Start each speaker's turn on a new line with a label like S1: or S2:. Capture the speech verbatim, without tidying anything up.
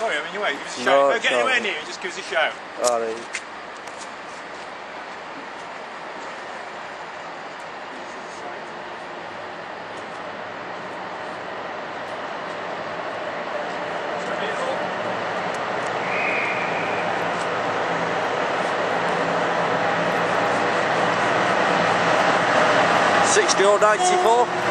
S1: sorry, I'm in your way. Give us a
S2: No,
S1: shout. Don't get
S2: sorry.
S1: anywhere near it, just give us a shout.
S2: Alright. sixty or ninety-four?